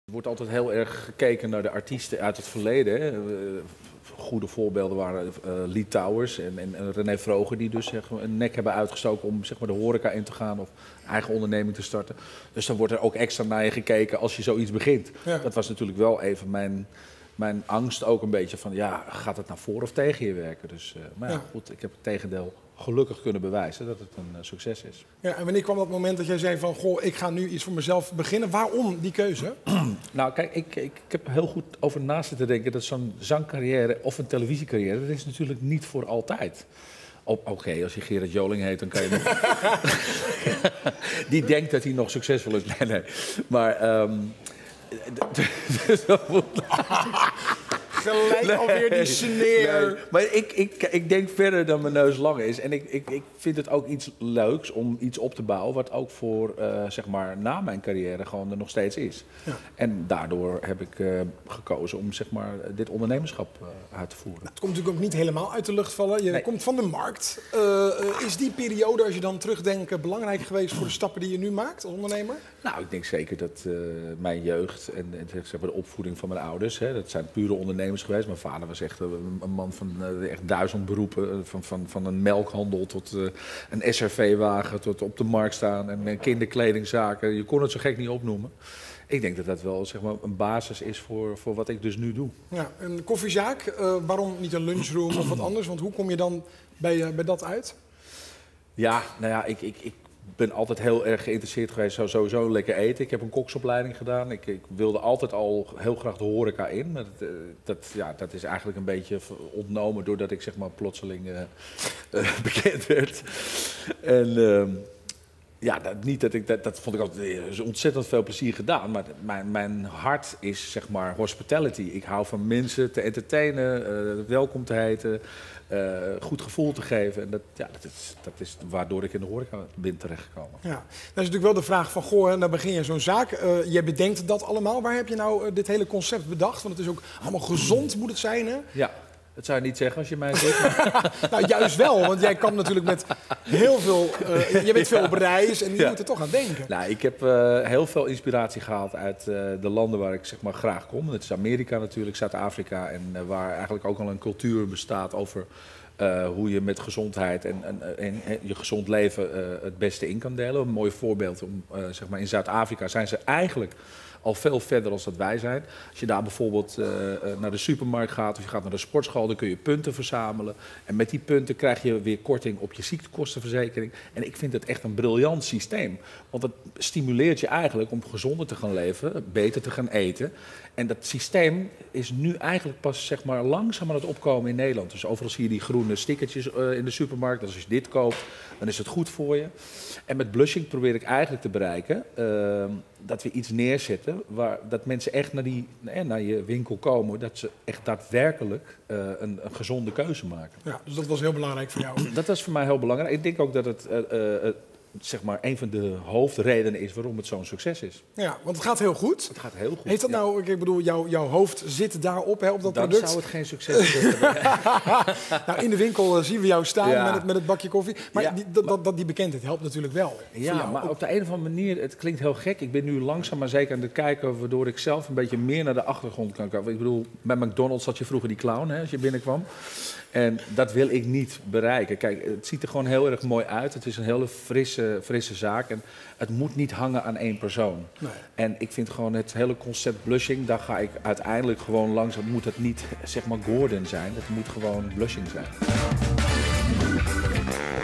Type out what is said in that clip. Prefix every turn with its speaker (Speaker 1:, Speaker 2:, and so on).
Speaker 1: Er wordt altijd heel erg gekeken naar de artiesten uit het verleden. Hè. Goede voorbeelden waren Lee Towers en René Vroger, die dus zeg maar, een nek hebben uitgestoken om zeg maar, de horeca in te gaan of eigen onderneming te starten. Dus dan wordt er ook extra naar je gekeken als je zoiets begint. Ja. Dat was natuurlijk wel even mijn angst ook een beetje van, ja, gaat het nou voor of tegen je werken? Dus, maar ja, goed, ik heb het tegendeel gelukkig kunnen bewijzen dat het een succes is.
Speaker 2: Ja, en wanneer kwam dat moment dat jij zei van, goh, ik ga nu iets voor mezelf beginnen? Waarom die keuze?
Speaker 1: Nou, kijk, ik heb heel goed over na zitten denken dat zo'n zangcarrière of een televisiecarrière, dat is natuurlijk niet voor altijd. Oké, als je Gerard Joling heet, dan kan je nog... Die denkt dat hij nog succesvol is. Nee. Maar...
Speaker 2: Gelijk alweer die sneer.
Speaker 1: Nee, maar ik denk verder dan mijn neus lang is. En ik vind het ook iets leuks om iets op te bouwen wat ook voor, zeg maar, na mijn carrière gewoon er nog steeds is. Ja. En daardoor heb ik gekozen om zeg maar, dit ondernemerschap uit te voeren.
Speaker 2: Nou, het komt natuurlijk ook niet helemaal uit de lucht vallen. Je komt van de markt. Is die periode, als je dan terugdenkt, belangrijk geweest voor de stappen die je nu maakt als ondernemer?
Speaker 1: Nou, ik denk zeker dat mijn jeugd en zeg maar, de opvoeding van mijn ouders, hè, dat zijn pure ondernemers geweest. Mijn vader was echt een man van echt 1000 beroepen. Van een melkhandel tot een SRV-wagen, tot op de markt staan en kinderkledingzaken. Je kon het zo gek niet opnoemen. Ik denk dat dat wel zeg maar, een basis is voor wat ik dus nu doe. Ja,
Speaker 2: een koffiezaak, waarom niet een lunchroom of wat anders? Want hoe kom je dan bij dat uit?
Speaker 1: Ja, nou ja, ik ben altijd heel erg geïnteresseerd geweest, zou sowieso lekker eten. Ik heb een koksopleiding gedaan. Ik wilde altijd al heel graag de horeca in. Maar dat is eigenlijk een beetje ontnomen doordat ik zeg maar plotseling bekend werd. En ja, dat vond ik altijd ontzettend veel plezier gedaan. Maar mijn hart is zeg maar hospitality. Ik hou van mensen te entertainen, welkom te heten. Goed gevoel te geven. En dat is waardoor ik in de horeca ben terechtgekomen. Ja,
Speaker 2: dat is natuurlijk wel de vraag van, goh, dan begin je zo'n zaak. Jij bedenkt dat allemaal. Waar heb je nou dit hele concept bedacht? Want het is ook allemaal gezond, moet het zijn, hè?
Speaker 1: Ja. Dat zou je niet zeggen als je mij ziet.
Speaker 2: Nou, juist wel, want jij kan natuurlijk met heel veel... je bent veel op reis en je moet er toch aan denken.
Speaker 1: Nou, ik heb heel veel inspiratie gehaald uit de landen waar ik zeg maar, graag kom. Dat is Amerika natuurlijk, Zuid-Afrika. En waar eigenlijk ook al een cultuur bestaat over hoe je met gezondheid en je gezond leven het beste in kan delen. Een mooi voorbeeld, zeg maar, in Zuid-Afrika zijn ze eigenlijk al veel verder dan dat wij zijn. Als je daar bijvoorbeeld naar de supermarkt gaat of je gaat naar de sportschool, dan kun je punten verzamelen. En met die punten krijg je weer korting op je ziektekostenverzekering. En ik vind het echt een briljant systeem. Want het stimuleert je eigenlijk om gezonder te gaan leven, beter te gaan eten. En dat systeem is nu eigenlijk pas zeg maar, langzaam aan het opkomen in Nederland. Dus overal zie je die groene stickertjes in de supermarkt. Dus als je dit koopt, dan is het goed voor je. En met Blushing probeer ik eigenlijk te bereiken dat we iets neerzetten dat mensen echt naar je winkel komen, dat ze echt daadwerkelijk een gezonde keuze maken.
Speaker 2: Ja, dus dat was heel belangrijk voor jou?
Speaker 1: Dat was voor mij heel belangrijk. Ik denk ook dat het zeg maar een van de hoofdredenen is waarom het zo'n succes is.
Speaker 2: Ja, want het gaat heel goed.
Speaker 1: Het gaat heel goed.
Speaker 2: Heeft dat nou, ik bedoel, jouw hoofd zit daarop, hè, op dat product?
Speaker 1: Dan zou het geen succes zijn.
Speaker 2: Nou, in de winkel zien we jou staan met het bakje koffie. Maar die bekendheid helpt natuurlijk wel.
Speaker 1: Ja, maar op de een of andere manier, het klinkt heel gek. Ik ben nu langzaam maar zeker aan het kijken waardoor ik zelf een beetje meer naar de achtergrond kan komen. Ik bedoel, bij McDonald's had je vroeger die clown, hè, als je binnenkwam. En dat wil ik niet bereiken. Kijk, het ziet er gewoon heel erg mooi uit. Het is een hele frisse zaak. En het moet niet hangen aan één persoon. Nee. En ik vind gewoon het hele concept Blushing, daar ga ik uiteindelijk gewoon langzaam, moet het niet zeg maar Gordon zijn. Het moet gewoon Blushing zijn.